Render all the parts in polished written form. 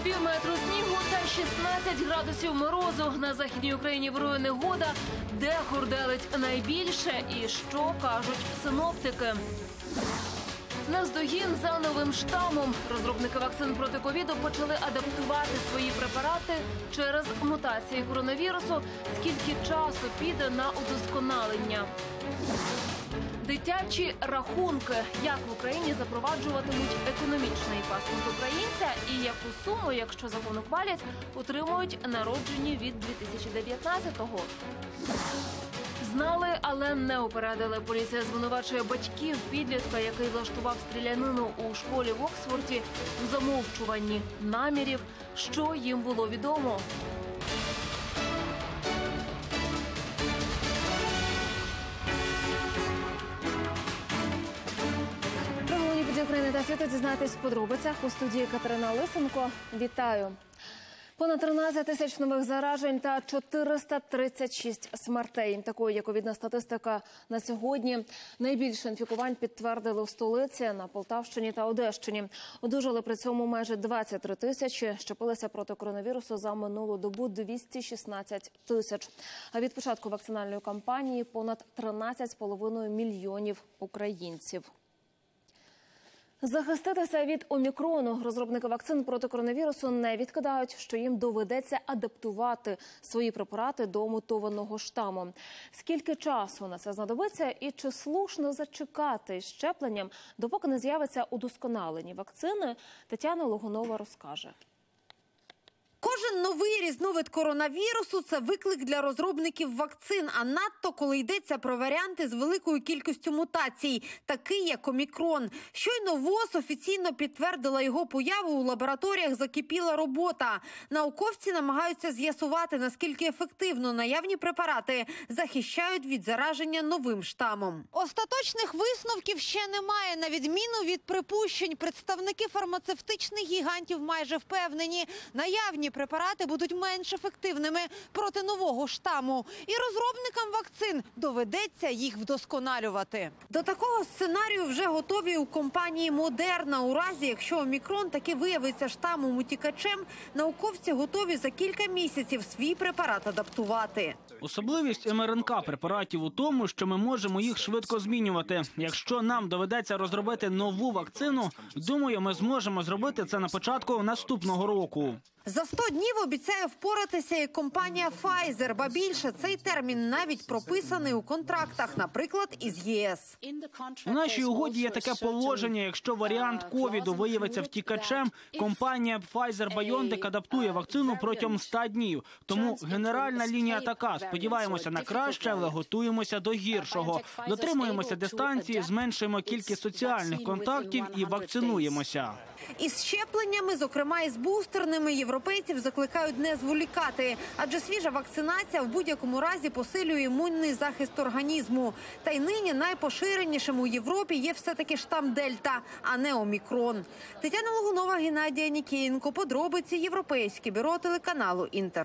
Півметру снігу та 16 градусів морозу. На Західній Україні вирує негода. Де хурделить найбільше і що кажуть синоптики? Наздогін за новим штамом. Розробники вакцин проти ковіду почали адаптувати свої препарати через мутації коронавірусу. Скільки часу піде на удосконалення? Дитячі рахунки. Як в Україні запроваджуватимуть економічний паспорт українця і яку суму, якщо закон ухвалять, отримують народжені від 2019-го. Знали, але не упередили. Поліція звинувачує батьків підлітка, який влаштував стрілянину у школі в Оксфорді, у замовчуванні намірів, що їм було відомо. Про головні події України та світу дізнайтесь в подробицях. У студії Катерина Лисенко. Вітаю! Понад 13 тисяч нових заражень та 436 смертей. Такою є ковідна статистика на сьогодні. Найбільше інфікувань підтвердили в столиці, на Полтавщині та Одещині. Одужали при цьому майже 23 тисячі. Щепилися проти коронавірусу за минулу добу 216 тисяч. А від початку вакцинальної кампанії понад 13,5 мільйонів українців. Захиститися від омікрону розробники вакцин проти коронавірусу не відкидають, що їм доведеться адаптувати свої препарати до мутованого штаму. Скільки часу на це знадобиться і чи слушно зачекати з щепленням, допоки не з'явиться удосконалені вакцини, Тетяна Логунова розкаже. Кожен новий різновид коронавірусу – це виклик для розробників вакцин, а надто, коли йдеться про варіанти з великою кількістю мутацій, такий як омікрон. Щойно ВОЗ офіційно підтвердила його появу, у лабораторіях закипіла робота. Науковці намагаються з'ясувати, наскільки ефективно наявні препарати захищають від зараження новим штамом. Остаточних висновків ще немає, на відміну від припущень. Представники фармацевтичних гігантів майже впевнені, наявні препарати будуть менш ефективними проти нового штаму. І розробникам вакцин доведеться їх вдосконалювати. До такого сценарію вже готові у компанії Модерна. У разі, якщо омікрон таки виявиться штамом утікачем, науковці готові за кілька місяців свій препарат адаптувати. Особливість МРНК препаратів у тому, що ми можемо їх швидко змінювати. Якщо нам доведеться розробити нову вакцину, думаю, ми зможемо зробити це на початку наступного року. За 100 днів обіцяє впоратися і компанія Pfizer. Ба більше, цей термін навіть прописаний у контрактах, наприклад, із ЄС. У нашій угоді є таке положення, якщо варіант ковіду виявиться втікачем, компанія Pfizer-BioNTech адаптує вакцину протягом 100 днів. Тому генеральна лінія така. Сподіваємося на краще, але готуємося до гіршого. Дотримуємося дистанції, зменшуємо кількість соціальних контактів і вакцинуємося. Із щепленнями, зокрема із бустерними, європейців закликають не зволікати, адже свіжа вакцинація в будь-якому разі посилює імунний захист організму. Та й нині найпоширенішим у Європі є все-таки штам Дельта, а не омікрон. Тетяна Логунова, Геннадія Нікієнко. Подробиці. Європейське бюро телеканалу «Інтер».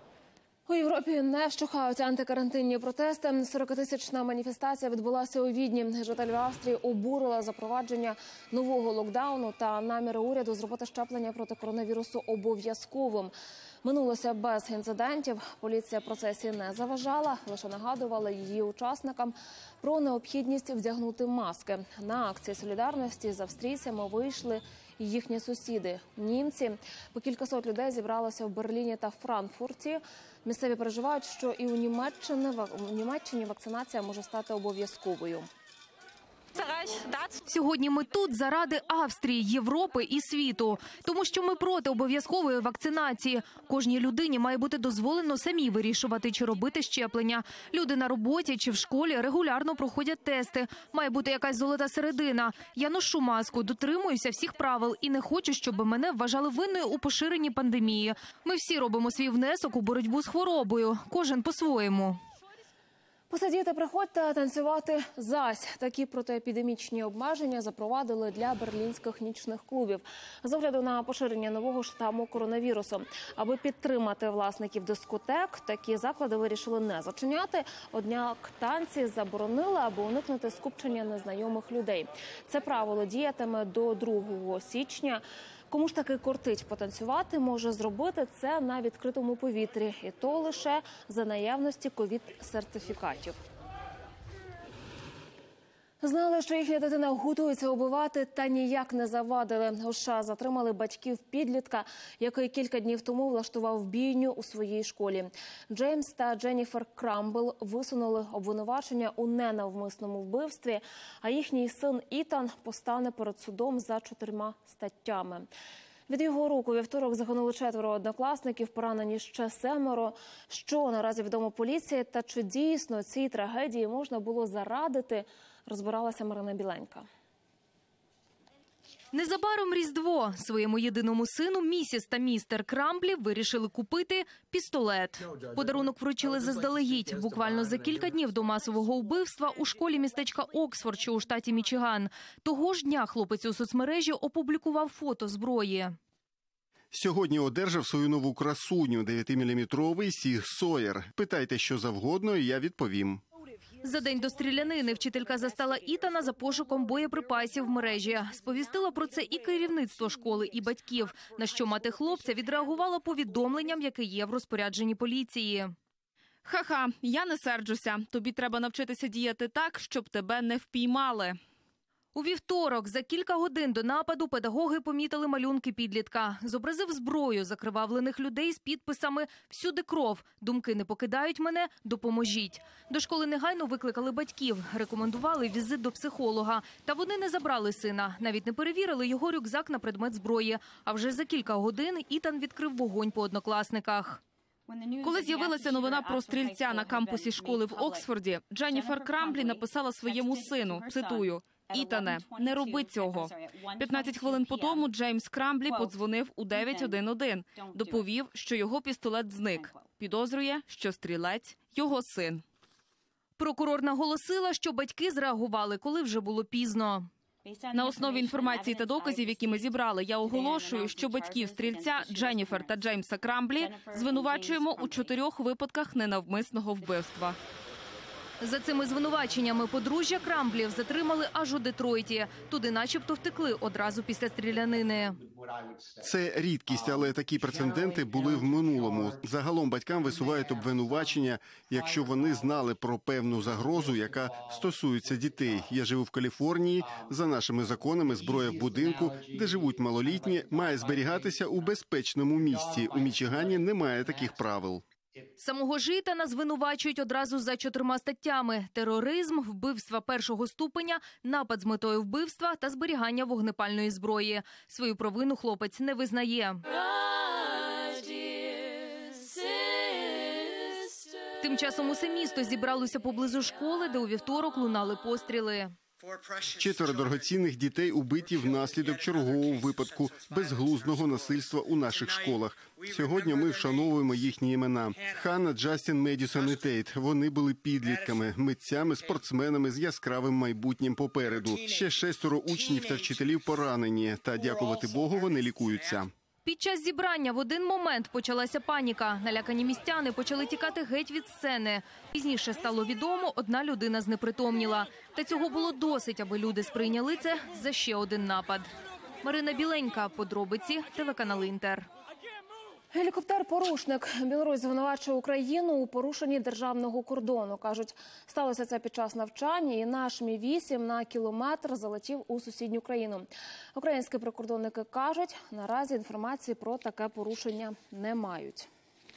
У Європі не вщухають антикарантинні протести. 40-тисячна маніфестація відбулася у Відні. Жителі Австрії обурила запровадження нового локдауну та наміри уряду зробити щеплення проти коронавірусу обов'язковим. Минулося без інцидентів. Поліція процесії не заважала, лише нагадувала її учасникам про необхідність вдягнути маски. На акції солідарності з австрійцями вийшли і їхні сусіди – німці. По кількасот людей зібралося в Берліні та Франкфурті. Місцеві переживають, що і у Німеччині вакцинація може стати обов'язковою. Сьогодні ми тут заради Австрії, Європи і світу. Тому що ми проти обов'язкової вакцинації. Кожній людині має бути дозволено самі вирішувати, чи робити щеплення. Люди на роботі чи в школі регулярно проходять тести. Має бути якась золота середина. Я ношу маску, дотримуюся всіх правил і не хочу, щоб мене вважали винною у поширенні пандемії. Ми всі робимо свій внесок у боротьбу з хворобою. Кожен по-своєму. Посидіти, приходьте, танцювати зась. Такі протиепідемічні обмеження запровадили для берлінських нічних клубів з огляду на поширення нового штаму коронавірусу. Аби підтримати власників дискотек, такі заклади вирішили не зачиняти. Однак танці заборонили, аби уникнути скупчення незнайомих людей. Це правило діятиме до 2 січня. Кому ж таки кортить потанцювати, може зробити це на відкритому повітрі. І то лише за наявності ковід-сертифікатів. Знали, що їхня дитина готується убивати, та ніяк не завадили. У США затримали батьків підлітка, який кілька днів тому влаштував бійню у своїй школі. Джеймс та Дженніфер Крамбл висунули обвинувачення у ненавмисному вбивстві, а їхній син Ітан постане перед судом за 4 статтями. Від його рук у вівторок загинули 4 однокласників, поранені ще 7. Що наразі відомо поліції та чи дійсно цій трагедії можна було зарадити, розбиралася Марина Біленька. Незабаром Різдво. Своєму єдиному сину місіс та містер Крамблі вирішили купити пістолет. Подарунок вручили заздалегідь, буквально за кілька днів до масового вбивства у школі містечка Оксфорд, що у штаті Мічиган. Того ж дня хлопець у соцмережі опублікував фото зброї. Сьогодні одержав свою нову красуню – 9-мм Сіг Сойер. Питайте, що завгодно, і я відповім. За день до стрілянини вчителька застала Ітана за пошуком боєприпасів в мережі. Сповістила про це і керівництво школи, і батьків, на що мати хлопця відреагувала повідомленням, яке є в розпорядженні поліції. Ха-ха, я не серджуся. Тобі треба навчитися діяти так, щоб тебе не впіймали. У вівторок, за кілька годин до нападу, педагоги помітили малюнки підлітка. Зобразив зброю закривавлених людей з підписами «Всюди кров. Думки не покидають мене. Допоможіть». До школи негайно викликали батьків, рекомендували візит до психолога. Та вони не забрали сина, навіть не перевірили його рюкзак на предмет зброї. А вже за кілька годин Ітан відкрив вогонь по однокласниках. Коли з'явилася новина про стрільця на кампусі школи в Оксфорді, Дженніфер Крамблі написала своєму сину, цитую, «Ітане, не роби цього». 15 хвилин по тому Джеймс Крамблі подзвонив у 911. Доповів, що його пістолет зник. Підозрює, що стрілець – його син. Прокурор наголосила, що батьки зреагували, коли вже було пізно. На основі інформації та доказів, які ми зібрали, я оголошую, що батьків стрільця Дженніфер та Джеймса Крамблі звинувачуємо у 4 випадках ненавмисного вбивства. За цими звинуваченнями подружжя Крамблів затримали аж у Детройті. Туди начебто втекли одразу після стрілянини. Це рідкість, але такі прецеденти були в минулому. Загалом батькам висувають обвинувачення, якщо вони знали про певну загрозу, яка стосується дітей. Я живу в Каліфорнії. За нашими законами зброя в будинку, де живуть малолітні, має зберігатися у безпечному місці. У Мічигані немає таких правил. Самого ж Ітана звинувачують одразу за 4 статтями – тероризм, вбивства першого ступеня, напад з метою вбивства та зберігання вогнепальної зброї. Свою провину хлопець не визнає. Тим часом усе місто зібралося поблизу школи, де у вівторок лунали постріли. 4 дорогоцінних дітей убиті внаслідок чергового випадку безглуздого насильства у наших школах. Сьогодні ми вшановуємо їхні імена. Ханна, Джастін, Медісон і Тейт. Вони були підлітками, митцями, спортсменами з яскравим майбутнім попереду. Ще 6 учнів та вчителів поранені. Та, дякувати Богу, вони лікуються. Під час зібрання в один момент почалася паніка. Налякані містяни почали тікати геть від сцени. Пізніше стало відомо, одна людина знепритомніла. Та цього було досить, аби люди сприйняли це за ще один напад. Марина Біленька, подробиці, телеканал «Інтер». Гелікоптер-порушник. Білорусь звинувачує Україну у порушенні державного кордону. Кажуть, сталося це під час навчання, і наш Мі-8 на кілометр залетів у сусідню країну. Українські прикордонники кажуть, наразі інформації про таке порушення не мають.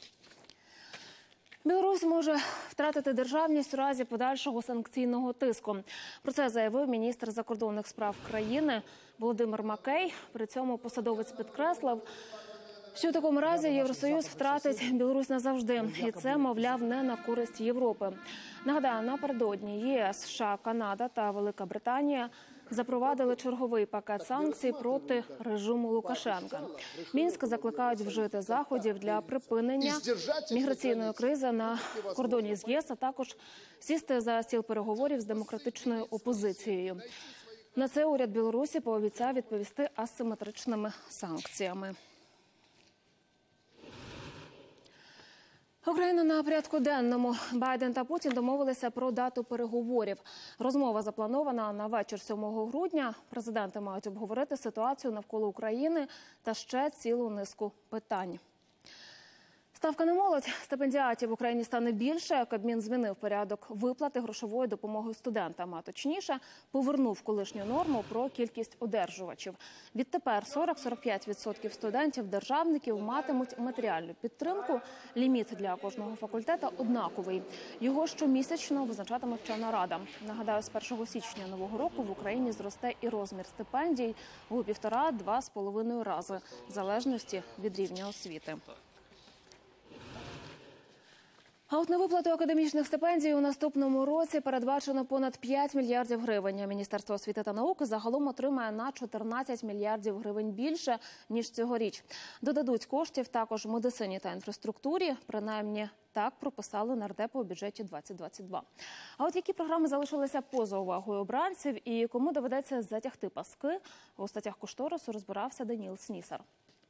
Білорусь може втратити державність у разі подальшого санкційного тиску. Про це заявив міністр закордонних справ країни Володимир Макей. При цьому посадовець підкреслив, що в такому разі Євросоюз втратить Білорусь назавжди. І це, мовляв, не на користь Європи. Нагадаю, напередодні ЄС, США, Канада та Велика Британія запровадили черговий пакет санкцій проти режиму Лукашенка. Мінськ закликають вжити заходів для припинення міграційної кризи на кордоні з ЄС, а також сісти за стіл переговорів з демократичною опозицією. На це уряд Білорусі пообіцяв відповісти асиметричними санкціями. Україна на порядку денному. Байден та Путін домовилися про дату переговорів. Розмова запланована на вечір 7 грудня. Президенти мають обговорити ситуацію навколо України та ще цілу низку питань. Ставка на молодь. Стипендіатів в Україні стане більше. Кабмін змінив порядок виплати грошової допомоги студентам, а точніше повернув колишню норму про кількість одержувачів. Відтепер 40-45% студентів-державників матимуть матеріальну підтримку. Ліміт для кожного факультета однаковий. Його щомісячно визначатиме вчена рада. Нагадаю, з 1 січня нового року в Україні зросте і розмір стипендій у 1,5–2,5 рази, в залежності від рівня освіти. А от на виплату академічних стипендій у наступному році передбачено понад 5 мільярдів гривень. Міністерство освіти та науки загалом отримає на 14 мільярдів гривень більше, ніж цьогоріч. Додадуть коштів також медицині та інфраструктурі, принаймні так прописали нардепи у бюджеті 2022. А от які програми залишилися поза увагою обранців і кому доведеться затягти паски, у статтях кошторису розбирався Даніл Снісар.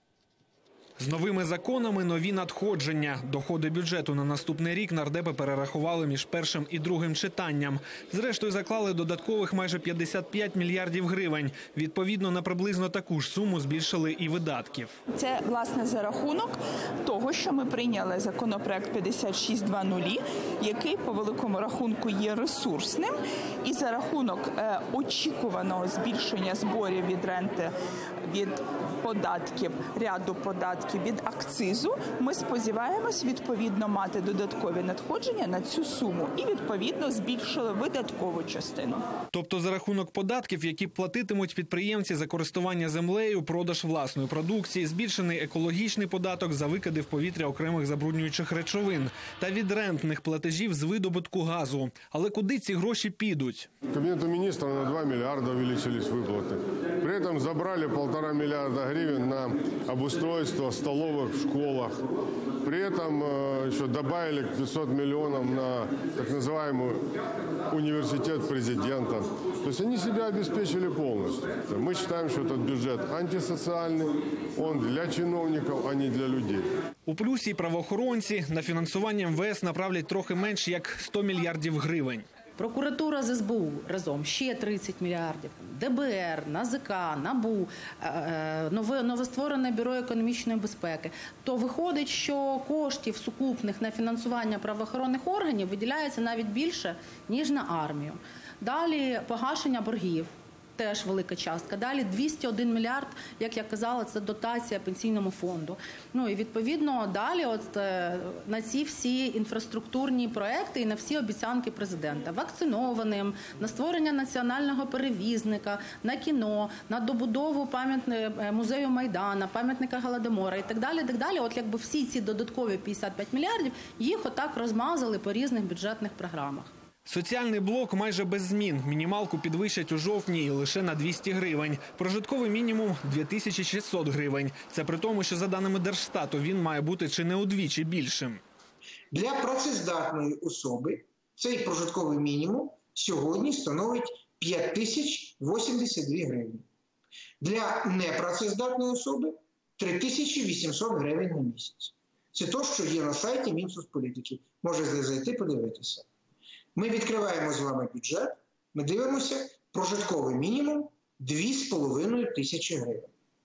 З новими законами нові надходження. Доходи бюджету на наступний рік нардепи перерахували між першим і другим читанням. Зрештою заклали додаткових майже 55 мільярдів гривень. Відповідно, на приблизно таку ж суму збільшили і видатків. Це, власне, за рахунок того, що ми прийняли законопроект 5600, який, по великому рахунку, є ресурсним. І за рахунок очікуваного збільшення зборів від ренти, від податків, ряду податків, від акцизу, ми сподіваємось, відповідно, мати додаткові надходження на цю суму. І, відповідно, збільшили видаткову частину. Тобто за рахунок податків, які платитимуть підприємці за користування землею, продаж власної продукції, збільшений екологічний податок за викиди в повітря окремих забруднюючих речовин та від рентних платежів з видобутку газу. Але куди ці гроші підуть? Кабінету міністрів на 2 мільярди увеличились виплати. При цьому забрали 1,5 мільярда гривень на обустройство столовых в школах. При этом еще добавили 500 миллионов на так называемый университет президента. То есть они себя обеспечили полностью. Мы считаем, что этот бюджет антисоциальный, он для чиновников, а не для людей. У плюсі правоохоронці на фінансування МВС направлять трохи менш як 100 мільярдів гривень. Прокуратура з СБУ разом ще 30 мільярдів, ДБР, НАЗК, НАБУ, новостворене Бюро економічної безпеки. То виходить, що коштів сукупних на фінансування правоохоронних органів виділяється навіть більше, ніж на армію. Далі погашення боргів. Теж велика частка. Далі 201 мільярд, як я казала, це дотація пенсійному фонду. Ну і відповідно далі на ці всі інфраструктурні проекти і на всі обіцянки президента. Вакцинованим, на створення національного перевізника, на кіно, на добудову музею Майдана, пам'ятника Голодомора і так далі, так далі. От якби всі ці додаткові 55 мільярдів, їх отак розмазали по різних бюджетних програмах. Соціальний блок майже без змін. Мінімалку підвищать у жовтні і лише на 200 гривень. Прожитковий мінімум – 2600 гривень. Це при тому, що за даними Держстату він має бути чи не удвічі більшим. Для працездатної особи цей прожитковий мінімум сьогодні становить 5082 гривні. Для непрацездатної особи – 3800 гривень на місяць. Це те, що є на сайті Мінсоцполітики. Можете зайти, подивитися. Ми відкриваємо з вами бюджет, ми дивимося прожитковий мінімум 2,5 тисячі гривень.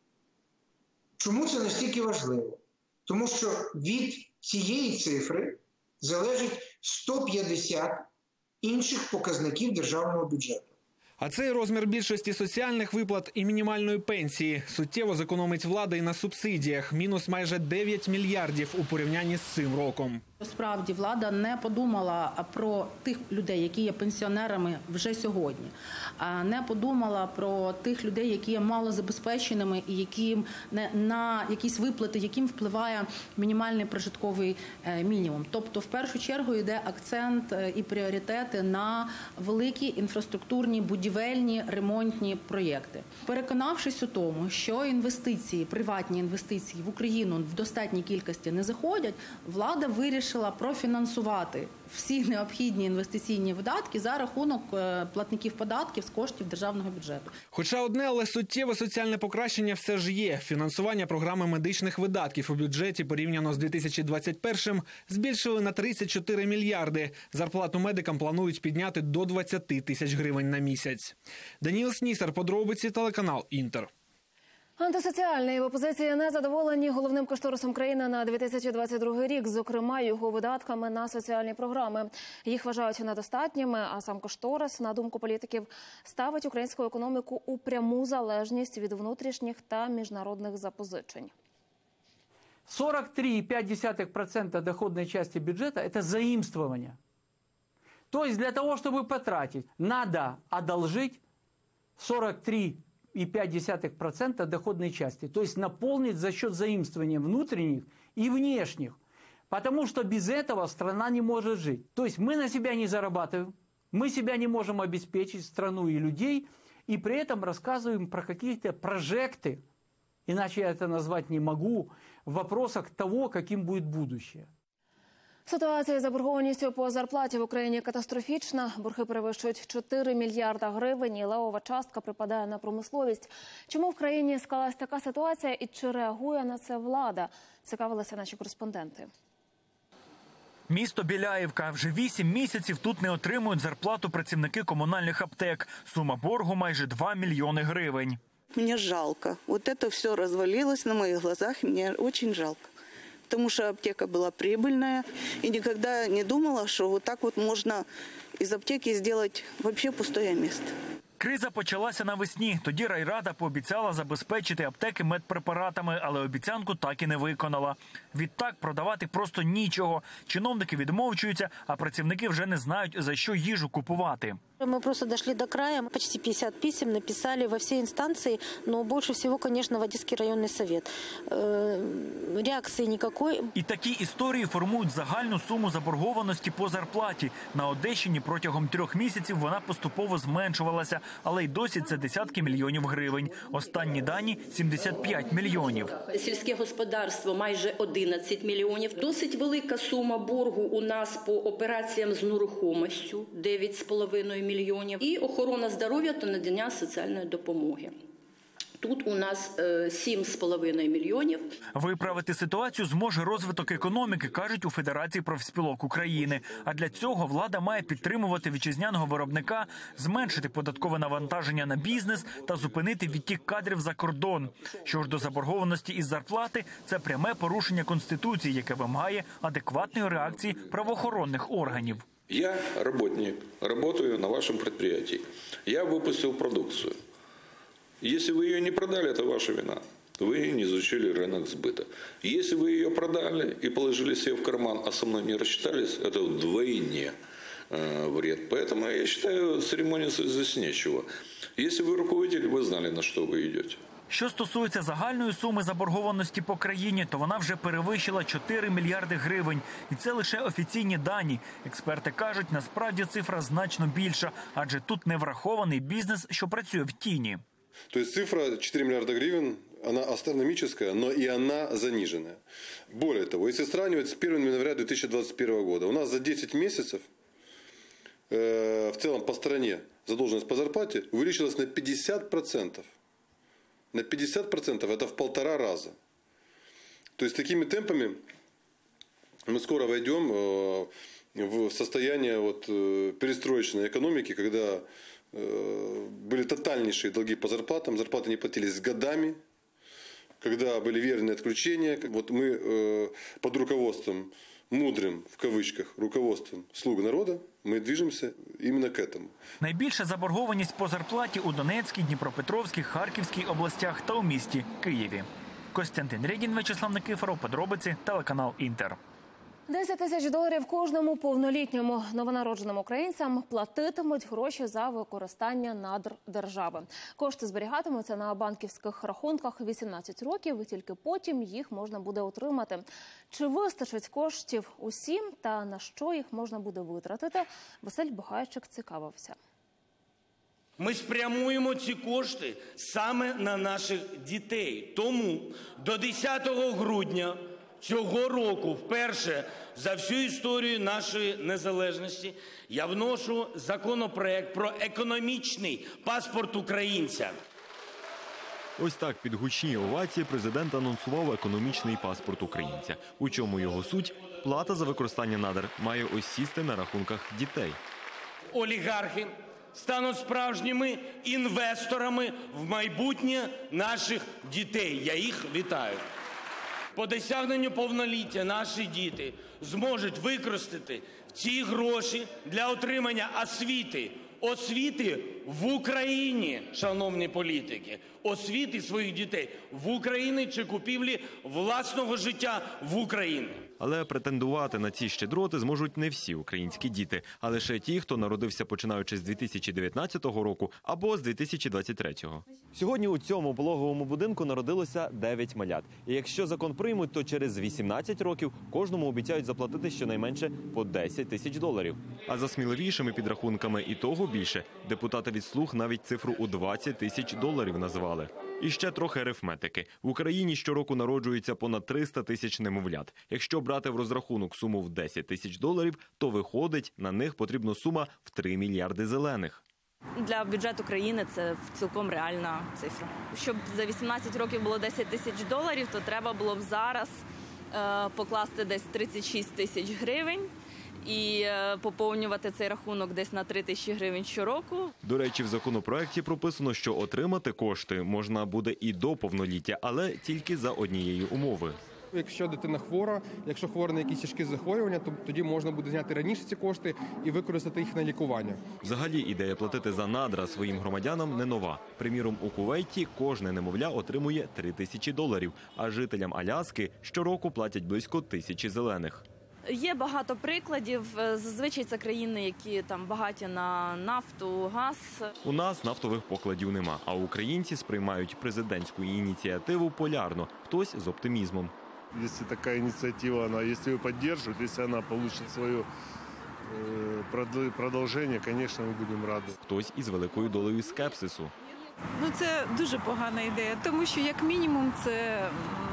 Чому це настільки важливо? Тому що від цієї цифри залежить 150 інших показників державного бюджету. А цей розмір більшості соціальних виплат і мінімальної пенсії суттєво зекономить влада і на субсидіях. Мінус майже 9 мільярдів у порівнянні з цим роком. Справді, влада не подумала про тих людей, які є пенсіонерами вже сьогодні. Не подумала про тих людей, які є малозабезпеченими і яким на якісь виплати, яким впливає мінімальний прожитковий мінімум. Тобто, в першу чергу, йде акцент і пріоритети на великі інфраструктурні, будівельні, ремонтні проєкти. Переконавшись у тому, що інвестиції, приватні інвестиції в Україну в достатній кількості не заходять, влада вирішила профінансувати всі необхідні інвестиційні видатки за рахунок платників податків з коштів державного бюджету. Хоча одне, але суттєве соціальне покращення все ж є. Фінансування програми медичних видатків у бюджеті порівняно з 2021-м збільшили на 34 мільярди. Зарплату медикам планують підняти до 20 тисяч гривень на місяць. Даніл Снісар, подробиці, телеканал «Інтер». Антисоціальний в опозиції незадоволені головним кошторисом країни на 2022 рік, зокрема його видатками на соціальні програми. Їх вважають недостатніми, а сам кошторис, на думку політиків, ставить українську економіку у пряму залежність від внутрішніх та міжнародних запозичень. 43,5% доходной части бюджета – это заимствование. То есть для того, чтобы потратить, надо одолжить 43,5% доходной части. То есть наполнить за счет заимствования внутренних и внешних. Потому что без этого страна не может жить. То есть мы на себя не зарабатываем, мы себя не можем обеспечить, страну и людей, и при этом рассказываем про какие-то прожекты, иначе я это назвать не могу, в вопросах того, каким будет будущее. Ситуація з заборгованістю по зарплаті в Україні катастрофічна. Борги перевищують 4 мільярда гривень, і левова частка припадає на промисловість. Чому в країні склалась така ситуація і чи реагує на це влада? Цікавилися наші кореспонденти. Місто Біляївка. Вже 8 місяців тут не отримують зарплату працівники комунальних аптек. Сума боргу майже 2 мільйони гривень. Мне жалко. Вот это все развалилось на моих глазах, и мне очень жалко. Потому что аптека была прибыльная, и никогда не думала, что вот так вот можно из аптеки сделать вообще пустое место. Криза почалася навесні. Тоді райрада пообіцяла забезпечити аптеки медпрепаратами, але обіцянку так і не виконала. Відтак продавати просто нічого. Чиновники відмовчуються, а працівники вже не знають, за що їжу купувати. Мы просто дошли до края, почти 50 писем написали во все инстанции, но больше всего, конечно, в Одесский районный совет. Реакции никакой. І такі історії формують загальну суму заборгованості по зарплаті. На Одещині протягом 3 місяців вона поступово зменшувалася, але й досі це десятки мільйонів гривень. Останні дані – 75 мільйонів. Сільське господарство – майже 11 мільйонів. Досить велика сума боргу у нас по операціям з нерухомістю – 9,5 мільйонів. І охорона здоров'я та надання соціальної допомоги. Тут у нас 7,5 мільйонів. Виправити ситуацію зможе розвиток економіки, кажуть у Федерації профспілок України. А для цього влада має підтримувати вітчизняного виробника, зменшити податкове навантаження на бізнес та зупинити відтік кадрів за кордон. Що ж до заборгованості із зарплати, це пряме порушення Конституції, яке вимагає адекватної реакції правоохоронних органів. Я работник, работаю на вашем предприятии. Я выпустил продукцию. Если вы ее не продали, это ваша вина. Вы не изучили рынок сбыта. Если вы ее продали и положили себе в карман, а со мной не рассчитались, это вдвойне вред. Поэтому я считаю, церемониться здесь нечего. Если вы руководитель, вы знали, на что вы идете. Що стосується загальної суми заборгованості по країні, то вона вже перевищила 4 мільярди гривень. І це лише офіційні дані. Експерти кажуть, насправді цифра значно більша, адже тут не врахований бізнес, що працює в тіні. То есть цифра 4 миллиарда гривен, она астрономическая, но и она заниженная. Более того, если сравнивать с 1 января 2021 года, у нас за 10 месяцев в целом по стране задолженность по зарплате увеличилась на 50%. На 50% это в 1,5 раза. То есть такими темпами мы скоро войдем в состояние перестроечной экономики, когда были тотальнейшие долги по зарплатам, зарплаты не платились годами, когда были верные отключения. Вот мы под руководством, мудрым в кавычках, руководством слуг народа, ми движемося іменно к этому. Найбільша заборгованість по зарплаті у Донецькій, Дніпропетровській, Харківській областях та у місті Києві. Костянтин Рєдін, Вячеслав Никифоров, подробиці, телеканал «Інтер». $10 тисяч кожному повнолітньому новонародженим українцям платитимуть гроші за використання надр держави. Кошти зберігатимуться на банківських рахунках 18 років, і тільки потім їх можна буде отримати. Чи вистачить коштів усім та на що їх можна буде витратити, Василь Богайчик цікавився. Ми спрямуємо ці кошти саме на наших дітей. Тому до 10 грудня цього року вперше за всю історію нашої незалежності я вношу законопроект про економічний паспорт українця. Ось так під гучні овації президент анонсував економічний паспорт українця. У чому його суть? Плата за використання надр має осісти на рахунках дітей. Олігархи стануть справжніми інвесторами в майбутнє наших дітей. Я їх вітаю. По досягненню повноліття наші діти зможуть використати ці гроші для отримання освіти в Україні, шановні політики, освіти своїх дітей в Україні чи купівлі власного життя в Україні. Але претендувати на ці щедроти зможуть не всі українські діти, а лише ті, хто народився починаючи з 2019 року або з 2023-го. Сьогодні у цьому пологовому будинку народилося 9 малят. І якщо закон приймуть, то через 18 років кожному обіцяють заплатити щонайменше по $10 тисяч. А за сміливішими підрахунками і того більше, депутати від «Слуг» навіть цифру у $20 тисяч назвали. І ще трохи арифметики. В Україні щороку народжується понад 300 тисяч немовлят. Якщо брати в розрахунок суму в $10 тисяч, то виходить, на них потрібна сума в 3 мільярди зелених. Для бюджету країни це цілком реальна цифра. Щоб за 18 років було $10 тисяч, то треба було б зараз покласти десь 36 тисяч гривень і поповнювати цей рахунок десь на 3 тисячі гривень щороку. До речі, в законопроекті прописано, що отримати кошти можна буде і до повноліття, але тільки за однієї умови. Якщо дитина хвора, якщо хвора на якісь тяжкі захворювання, то тоді можна буде зняти раніше ці кошти і використати їх на лікування. Взагалі, ідея платити за надра своїм громадянам не нова. Приміром, у Кувейті кожне немовля отримує $3 тисячі, а жителям Аляски щороку платять близько 1000 зелених. Є багато прикладів. Зазвичай це країни, які там багаті на нафту, газ. У нас нафтових покладів нема, а українці сприймають президентську ініціативу полярно, хтось з оптимізмом. Если такая инициатива, если ее поддерживают, если она получит свое продолжение, конечно, мы будем рады. Хтось із великою долею скепсису. Це дуже погана ідея, тому що, як мінімум, це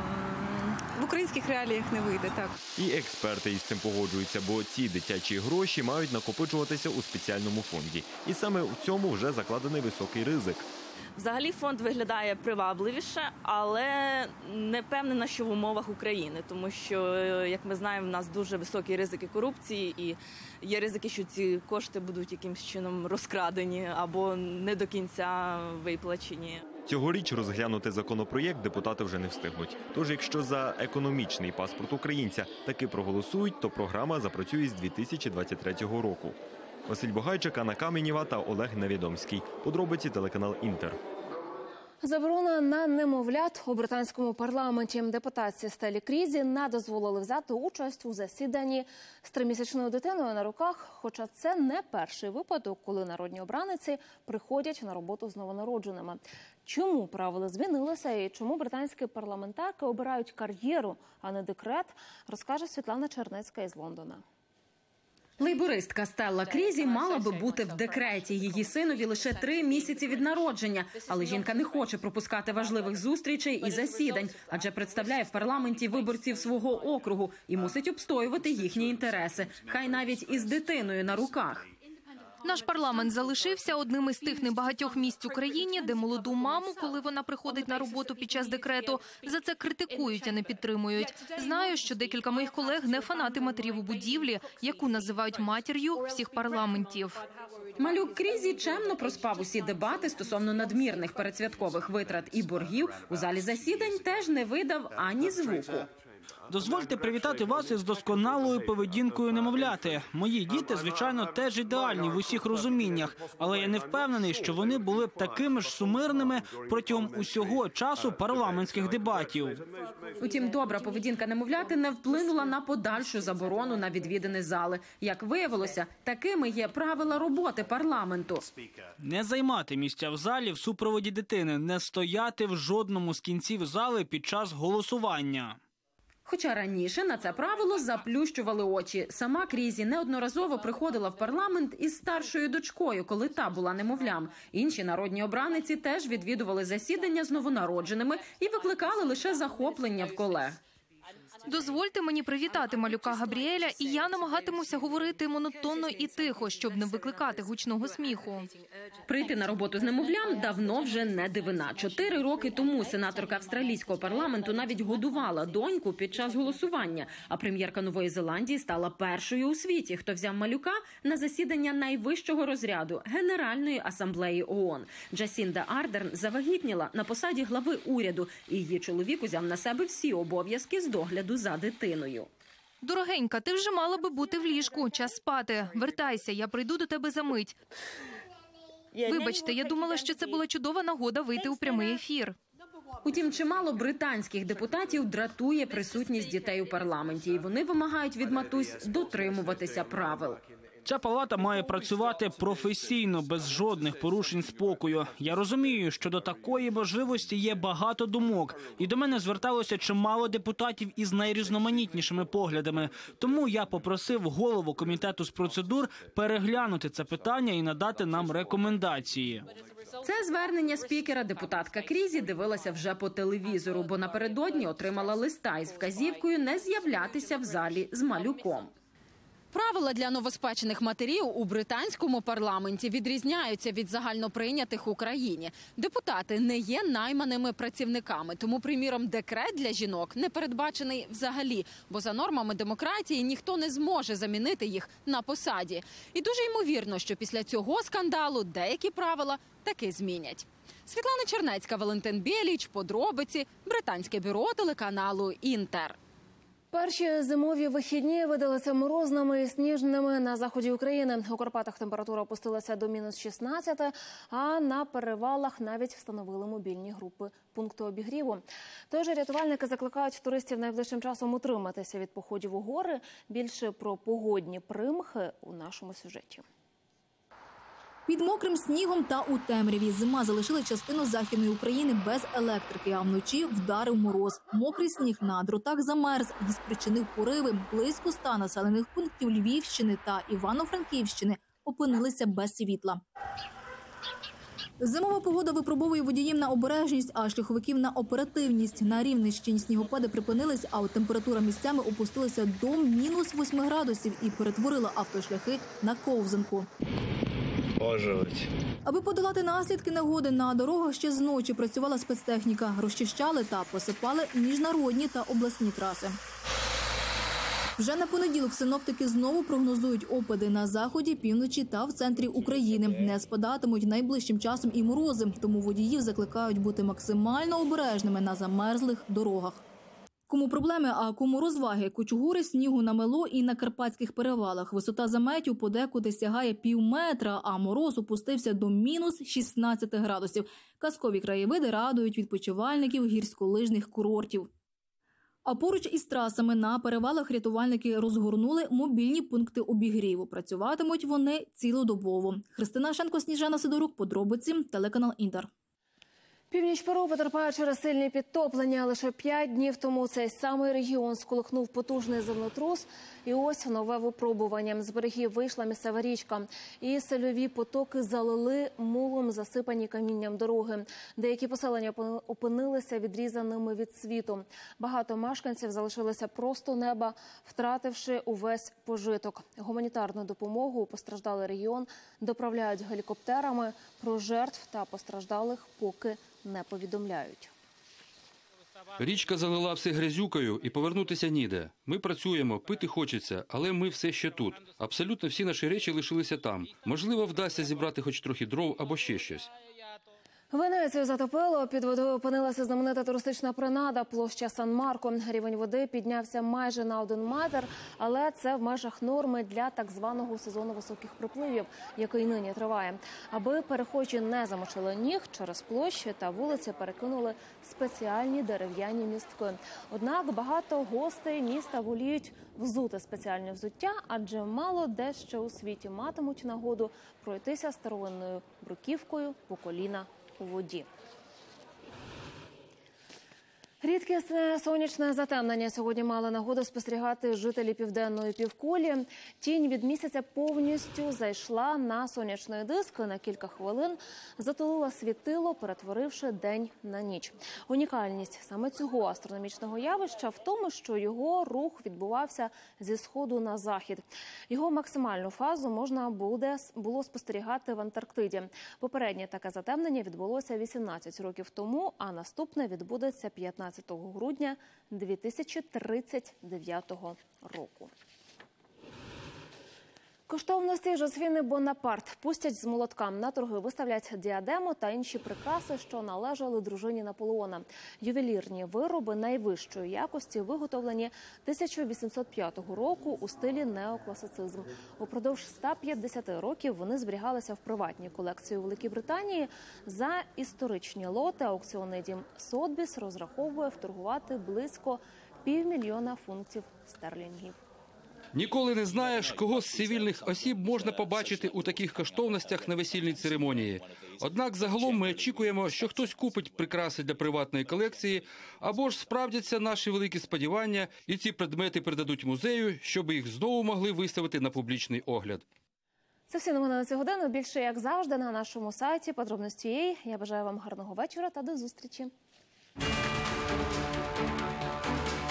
в українських реаліях не вийде, так. І експерти із цим погоджуються, бо ці дитячі гроші мають накопичуватися у спеціальному фонді. І саме у цьому вже закладений високий ризик. Взагалі фонд виглядає привабливіше, але не впевнена, що в умовах України. Тому що, як ми знаємо, в нас дуже високі ризики корупції і є ризики, що ці кошти будуть якимось чином розкрадені або не до кінця виплачені. Цьогоріч розглянути законопроєкт депутати вже не встигнуть. Тож, якщо за економічний паспорт українця таки проголосують, то програма запрацює з 2023 року. Василь Богайчик, Анна Каменєва та Олег Невідомський. Подробиці телеканал «Інтер». Заборона на немовлят у британському парламенті. Депутатці Стелі Крізі не дозволили взяти участь у засіданні з 3-місячною дитиною на руках. Хоча це не перший випадок, коли народні обраниці приходять на роботу з новонародженими. Чому правила змінилися і чому британські парламентарки обирають кар'єру, а не декрет, розкаже Світлана Чернецька із Лондона. Лейбористка Стелла Крізі мала би бути в декреті. Її синові лише 3 місяці від народження. Але жінка не хоче пропускати важливих зустрічей і засідань, адже представляє в парламенті виборців свого округу і мусить обстоювати їхні інтереси, хай навіть із дитиною на руках. Наш парламент залишився одним із тих небагатьох місць у країні, де молоду маму, коли вона приходить на роботу під час декрету, за це критикують, а не підтримують. Знаю, що декілька моїх колег не фанати матерів у будівлі, яку називають матір'ю всіх парламентів. Малюк Крізі чемно проспав усі дебати стосовно надмірних передсвяткових витрат і боргів. У залі засідань теж не видав ані звуку. Дозвольте привітати вас із досконалою поведінкою немовляти. Мої діти, звичайно, теж ідеальні в усіх розуміннях, але я не впевнений, що вони були б такими ж сумирними протягом усього часу парламентських дебатів. Утім, добра поведінка немовляти не вплинула на подальшу заборону на відвідини зали. Як виявилося, такими є правила роботи парламенту. Не займати місця в залі в супроводі дитини, не стояти в жодному з кінців зали під час голосування. Хоча раніше на це правило заплющували очі. Сама Крізі неодноразово приходила в парламент із старшою дочкою, коли та була немовлям. Інші народні обраниці теж відвідували засідання з новонародженими і викликали лише захоплення в колег. Дозвольте мені привітати малюка Габріеля, і я намагатимуся говорити монотонно і тихо, щоб не викликати гучного сміху. Прийти на роботу з немовлям давно вже не дивина. 4 роки тому сенаторка австралійського парламенту навіть годувала доньку під час голосування, а прем'єрка Нової Зеландії стала першою у світі, хто взяв малюка на засідання найвищого розряду Генеральної асамблеї ООН. Джасінда Ардерн завагітніла на посаді глави уряду, і її чоловік узяв на себе всі обов'язки з догляду за дитиною. Дорогенька, ти вже мала би бути в ліжку, час спати. Вертайся, я прийду до тебе за мить. Вибачте, я думала, що це була чудова нагода вийти у прямий ефір. Утім, чимало британських депутатів дратує присутність дітей у парламенті, і вони вимагають від матусь дотримуватися правил. Ця палата має працювати професійно, без жодних порушень спокою. Я розумію, що до такої можливості є багато думок. І до мене зверталося чимало депутатів із найрізноманітнішими поглядами. Тому я попросив голову комітету з процедур переглянути це питання і надати нам рекомендації. Це звернення спікера депутатка Крізі дивилася вже по телевізору, бо напередодні отримала листа із вказівкою не з'являтися в залі з малюком. Правила для новоспечених матерів у британському парламенті відрізняються від загальноприйнятих в Україні. Депутати не є найманими працівниками, тому, приміром, декрет для жінок не передбачений взагалі, бо за нормами демократії ніхто не зможе замінити їх на посаді. І дуже ймовірно, що після цього скандалу деякі правила таки змінять. Світлана Чернецька, Валентин Біліч, подробиці, британське бюро телеканалу «Інтер». Перші зимові вихідні видалися морозними і сніжними на заході України. У Карпатах температура опустилася до мінус 16, а на перевалах навіть встановили мобільні групи пункту обігріву. Тож рятувальники закликають туристів найближчим часом утриматися від походів у гори. Більше про погодні примхи у нашому сюжеті. Під мокрим снігом та у темряві зима залишила частину Західної України без електрики, а вночі вдарив мороз. Мокрий сніг на дротах замерз і спричинив пориви. Близько 100 населених пунктів Львівщини та Івано-Франківщини опинилися без світла. Зимова погода випробовує водіїв на обережність, а шляховиків на оперативність. На Рівненщині снігопади припинились, а от температура місцями опустилася до мінус 8 градусів і перетворила автошляхи на ковзанку. Аби подолати наслідки негоди, на дорогах ще зночі працювала спецтехніка. Розчищали та посипали міжнародні та обласні траси. Вже на понеділок синоптики знову прогнозують опади на заході, півночі та в центрі України. Не спадатимуть найближчим часом і морози, тому водіїв закликають бути максимально обережними на замерзлих дорогах. Кому проблеми, а кому розваги. Кучугури снігу намело і на карпатських перевалах. Висота заметів подекуди сягає півметра, а мороз опустився до мінус 16 градусів. Казкові краєвиди радують відпочивальників гірськолижних курортів. А поруч із трасами на перевалах рятувальники розгорнули мобільні пункти обігріву. Працюватимуть вони цілодобово. Христина Шенко, Сніжана Сидорук, подробиці, телеканал «Інтер». Північ Перу потерпає через сильні підтоплення. Лише 5 днів тому цей самий регіон сколихнув потужний землетрус. І ось нове випробування. З берегів вийшла місцева річка. І сельові потоки залили мулом засипані камінням дороги. Деякі поселення опинилися відрізаними від світу. Багато мешканців залишилися просто неба, втративши увесь пожиток. Гуманітарну допомогу у постраждалий регіон доправляють гелікоптерами. Про жертв та постраждалих поки не повідомляють. Річка залила все грязюкою і повернутися ніде. Ми працюємо, пити хочеться, але ми все ще тут. Абсолютно всі наші речі лишилися там. Можливо, вдасться зібрати хоч трохи дров або ще щось. Венецію затопило. Під водою опинилася знаменита туристична принада – площа Сан-Марко. Рівень води піднявся майже на 1 метр, але це в межах норми для так званого сезону високих припливів, який нині триває. Аби перехожі не замочили ніг, через площі та вулиці перекинули спеціальні дерев'яні містки. Однак багато гостей міста воліють взути спеціальне взуття, адже мало де ще у світі матимуть нагоду пройтися старовинною бруківкою по коліна у воді. Рідкісне сонячне затемнення сьогодні мали нагоду спостерігати жителі південної півкулі. Тінь від місяця повністю зайшла на сонячний диск. На кілька хвилин затулила світило, перетворивши день на ніч. Унікальність саме цього астрономічного явища в тому, що його рух відбувався зі сходу на захід. Його максимальну фазу можна було спостерігати в Антарктиді. Попереднє таке затемнення відбулося 18 років тому, а наступне відбудеться 15 грудня 2039 року. Коштовності Жозефіни Бонапарт пустять з молотка. На торги виставлять діадему та інші прикраси, що належали дружині Наполеона. Ювелірні вироби найвищої якості виготовлені 1805 року у стилі неокласицизм. Упродовж 150 років вони зберігалися в приватній колекції у Великій Британії. За історичні лоти аукціонний дім Сотбіс розраховує вторгувати близько 500 000 фунтів стерлінгів. Ніколи не знаєш, кого з цивільних осіб можна побачити у таких коштовностях на весільній церемонії. Однак загалом ми очікуємо, що хтось купить прикраси для приватної колекції, або ж справдяться наші великі сподівання, і ці предмети передадуть музею, щоб їх знову могли виставити на публічний огляд. Це всі новини на цю годину. Більше, як завжди, на нашому сайті подробності. Я бажаю вам гарного вечора та до зустрічі.